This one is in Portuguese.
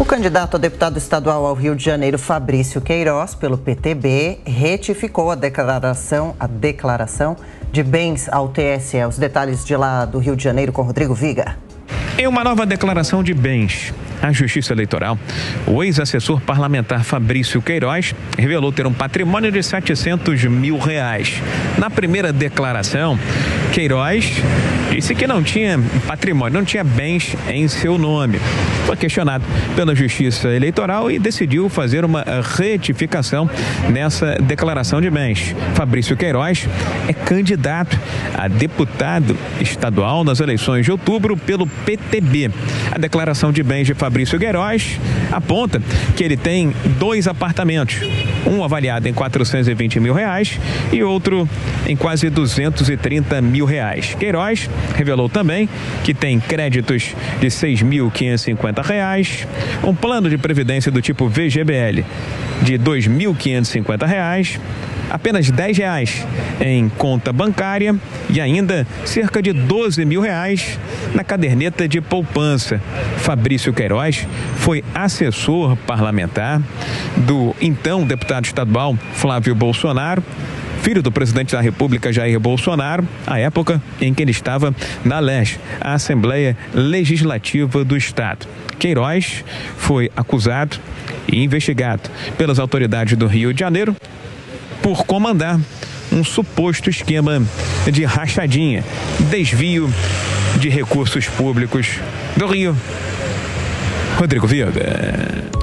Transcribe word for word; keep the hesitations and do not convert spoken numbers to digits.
candidato a deputado estadual ao Rio de Janeiro, Fabrício Queiroz, pelo P T B, retificou a declaração, a declaração de bens ao T S E. Os detalhes de lá do Rio de Janeiro com Rodrigo Viga. Em uma nova declaração de bens à Justiça Eleitoral, o ex-assessor parlamentar Fabrício Queiroz revelou ter um patrimônio de setecentos mil reais. Na primeira declaração, Queiroz disse que não tinha patrimônio, não tinha bens em seu nome. Foi questionado pela Justiça Eleitoral e decidiu fazer uma retificação nessa declaração de bens. Fabrício Queiroz é candidato a deputado estadual nas eleições de outubro pelo P T B. A declaração de bens de Fabrício Queiroz aponta que ele tem dois apartamentos, um avaliado em quatrocentos e vinte mil reais e outro em quase duzentos e trinta mil reais. Queiroz revelou também que tem créditos de seis mil quinhentos e cinquenta reais, um plano de previdência do tipo V G B L de dois mil quinhentos e cinquenta reais, apenas dez reais em conta bancária e ainda cerca de doze mil reais na caderneta de poupança. Fabrício Queiroz foi assessor parlamentar do então deputado estadual Flávio Bolsonaro, filho do presidente da República, Jair Bolsonaro, à época em que ele estava na L E S, a Assembleia Legislativa do Estado. Queiroz foi acusado e investigado pelas autoridades do Rio de Janeiro por comandar um suposto esquema de rachadinha, desvio de recursos públicos do Rio. Rodrigo Viga.